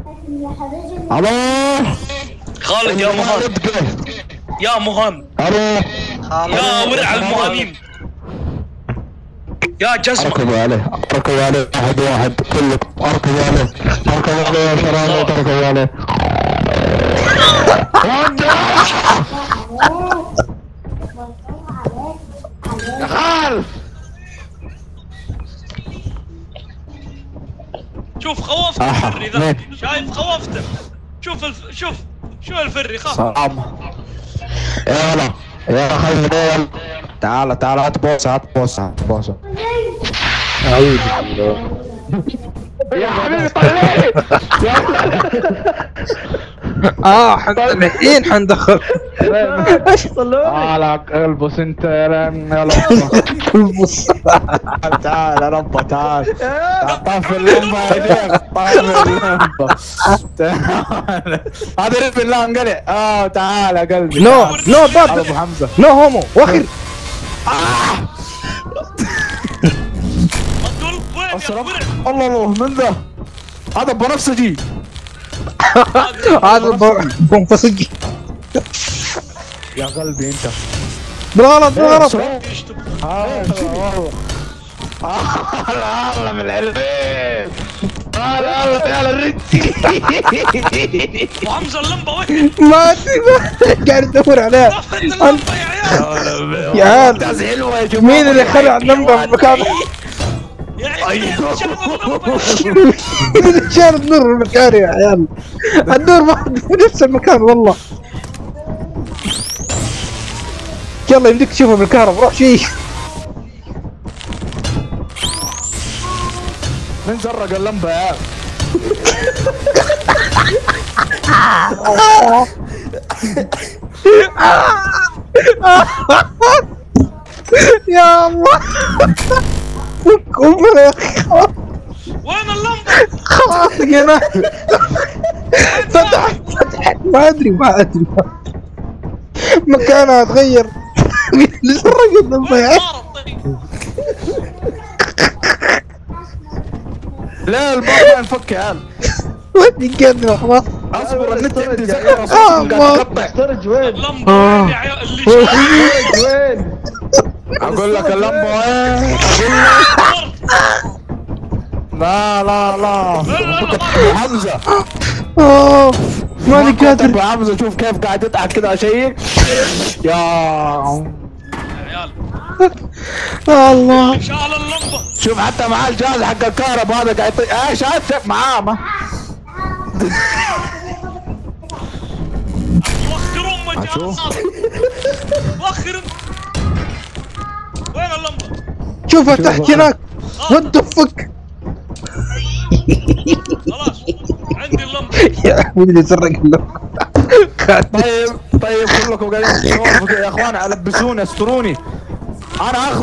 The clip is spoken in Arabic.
الو خالد يا مهند، يا مهند، الو يا ورع المهامين، يا جزمة. اركبوا عليه، اركبوا عليه واحد واحد كلكم، اركبوا عليه، اركبوا عليه يا شراني، اركبوا عليه. يا خال شوف خوفت الفري ذا، شايف خوفته. شوف شو الفري خاف. صعب. يلا يلا خلينا، تعال تعال هات بوسه، هات بوسه، هات بوسه. اعوذ بالله. يا حبيبي طلعني. الحين حندخل. ايش طلعوني؟ على البس انت يا لان يا البس. تعال يا ربا تعال. طفي اللمبه يا شيخ، طفي اللمبه. تعال هذا ريف الله انقلع. تعال يا قلبي. نو باب ابو حمزه، نو هومو وخر. الله الله من ذا؟ هذا بنفسجي. هذا بنفسجي يا قلبي انت بالغلط. الله من العلمين. الله تعال الرتي. وحمزة اللمبة وين؟ ما ادري، قاعد ادور عليها. اللمبة يا عيال. يا عيال حلوه يا جماعه. مين اللي خلع اللمبه في مكانه؟ يا عيال شغل اللمبة. مين اللي شال النور في مكانه يا عيال؟ النور ما في نفس المكان والله. يلا يمديك تشوفه بالكهرباء، روح شيء. من زرق اللمبه يا يا الله فكوا يا اخي. وين اللمبة؟ خلاص لقيناه. فتحت ما ادري مكانها تغير. مين اللي سرق اللمبه يا عيال؟ لا الباب ما ينفك يا عيال. ودي قدمه خلاص. اصبر النت عندي زي الرصاص قاعد يقطع. الستورج وين؟ اللمبة وين يا عيال؟ اللي شاف وين؟ اقول لك اللمبه وين؟ اقول لك لا حمزه. ماني قادر. ابو حمزه شوف كيف قاعد يضحك كذا اشيك. يا عيال الله. شال اللمبة. شوف حتى معاه الجهاز حق الكهرباء هذا قاعد ايش هذا معاه ما وخر امك يا شوف. ناصر. وخر. وين اللمبة؟ شوفها تحت هناك. وات فك. خلاص عندي اللمبة. يا مين اللي سرق اللمبه؟ طيب كلكم قاعدين تصوروا يا اخوان، البسوني استروني انا اخذ